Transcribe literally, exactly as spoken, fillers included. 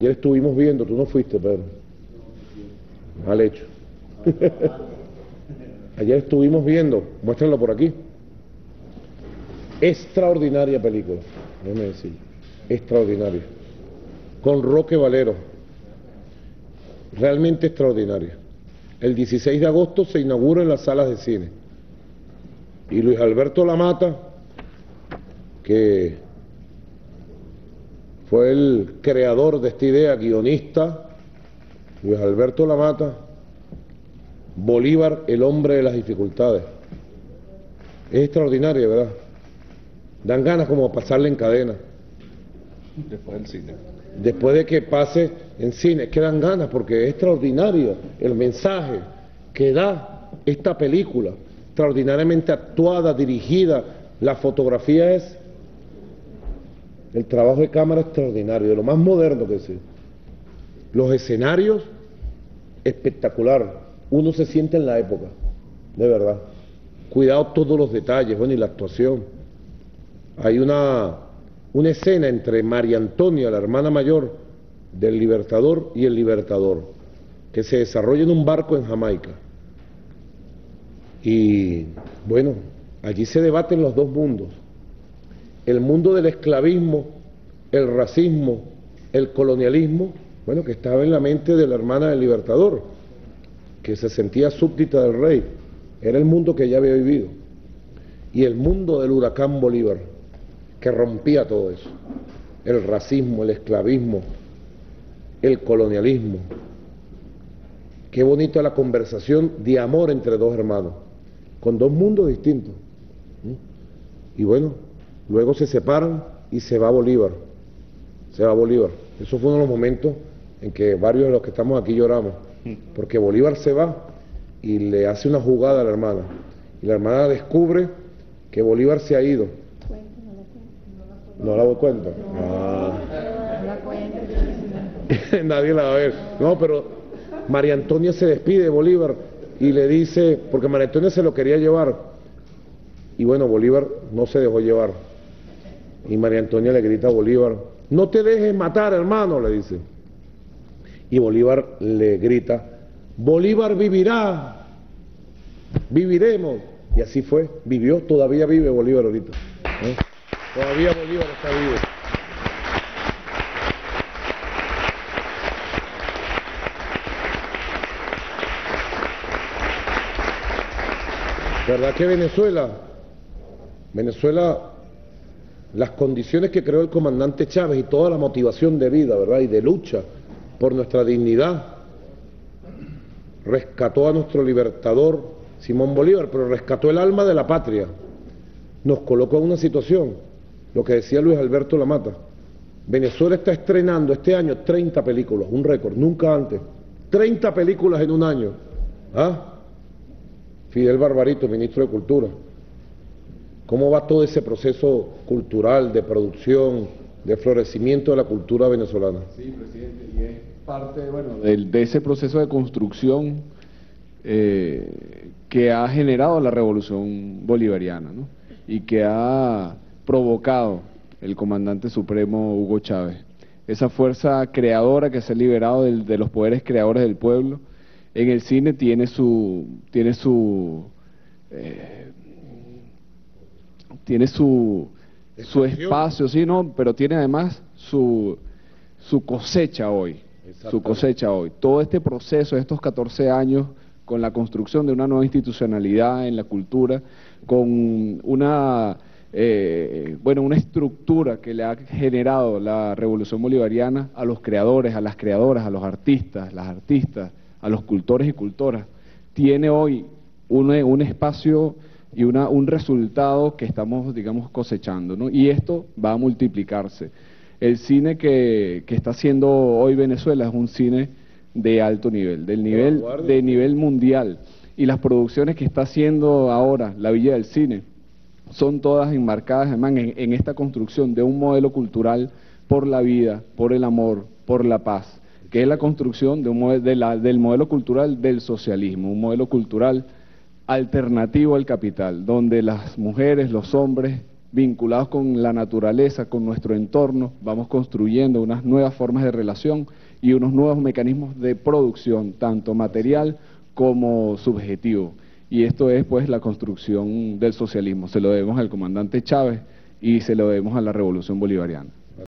Ayer estuvimos viendo, tú no fuiste, Pedro. Mal hecho. Ayer estuvimos viendo, muéstrenlo por aquí. Extraordinaria película, déjeme decir, extraordinaria. Con Roque Valero, realmente extraordinaria. El dieciséis de agosto se inaugura en las salas de cine. Y Luis Alberto Lamata, que fue el creador de esta idea, guionista, Luis Alberto Lamata, Bolívar, el hombre de las dificultades. Es extraordinaria, ¿verdad? Dan ganas como pasarle en cadena. Después del cine. Después de que pase en cine, que dan ganas porque es extraordinario el mensaje que da esta película, extraordinariamente actuada, dirigida, la fotografía es el trabajo de cámara extraordinario, de lo más moderno que sea. Los escenarios, espectacular, uno se siente en la época, de verdad. Cuidado todos los detalles, bueno, y la actuación. Hay una, una escena entre María Antonia, la hermana mayor del Libertador, y el Libertador, que se desarrolla en un barco en Jamaica. Y bueno, allí se debaten los dos mundos. El mundo del esclavismo, el racismo, el colonialismo, bueno, que estaba en la mente de la hermana del Libertador, que se sentía súbdita del rey. Era el mundo que ella había vivido. Y el mundo del huracán Bolívar, que rompía todo eso. El racismo, el esclavismo, el colonialismo. Qué bonita la conversación de amor entre dos hermanos, con dos mundos distintos. Y bueno, luego se separan y se va Bolívar. Se va Bolívar. Eso fue uno de los momentos en que varios de los que estamos aquí lloramos, porque Bolívar se va y le hace una jugada a la hermana. Y la hermana descubre que Bolívar se ha ido. ¿No la doy cuenta? Ah. Nadie la va a ver. No, pero María Antonia se despide de Bolívar y le dice, porque María Antonia se lo quería llevar, y bueno, Bolívar no se dejó llevar. Y María Antonia le grita a Bolívar, no te dejes matar, hermano, le dice. Y Bolívar le grita, Bolívar vivirá, viviremos. Y así fue, vivió, todavía vive Bolívar ahorita. ¿eh? Todavía Bolívar está vivo. ¿Verdad que Venezuela? Venezuela, las condiciones que creó el comandante Chávez y toda la motivación de vida, ¿verdad? Y de lucha por nuestra dignidad, rescató a nuestro libertador Simón Bolívar, pero rescató el alma de la patria. Nos colocó en una situación, lo que decía Luis Alberto Lamata. Venezuela está estrenando este año treinta películas, un récord, nunca antes. treinta películas en un año. ¿Ah? Fidel Barbarito, ministro de Cultura. ¿Cómo va todo ese proceso cultural, de producción, de florecimiento de la cultura venezolana? Sí, presidente, y es parte, bueno, de, de ese proceso de construcción eh, que ha generado la revolución bolivariana, ¿no? Y que ha provocado el comandante supremo Hugo Chávez. Esa fuerza creadora que se ha liberado de, de los poderes creadores del pueblo. En el cine tiene su tiene su eh, tiene su su espacio, sí, no, pero tiene además su su cosecha hoy, su cosecha hoy. Todo este proceso, estos catorce años con la construcción de una nueva institucionalidad en la cultura, con una eh, bueno, una estructura que le ha generado la revolución bolivariana a los creadores, a las creadoras, a los artistas, las artistas, a los cultores y cultoras, tiene hoy un, un espacio y una, un resultado que estamos, digamos, cosechando, ¿no? Y esto va a multiplicarse. El cine que, que está haciendo hoy Venezuela es un cine de alto nivel, del nivel, de nivel mundial. Y las producciones que está haciendo ahora la Villa del Cine son todas enmarcadas, además, en, en esta construcción de un modelo cultural por la vida, por el amor, por la paz, que es la construcción de un, de la, del modelo cultural del socialismo, un modelo cultural alternativo al capital, donde las mujeres, los hombres vinculados con la naturaleza, con nuestro entorno, vamos construyendo unas nuevas formas de relación y unos nuevos mecanismos de producción, tanto material como subjetivo. Y esto es pues la construcción del socialismo. Se lo debemos al comandante Chávez y se lo debemos a la Revolución Bolivariana.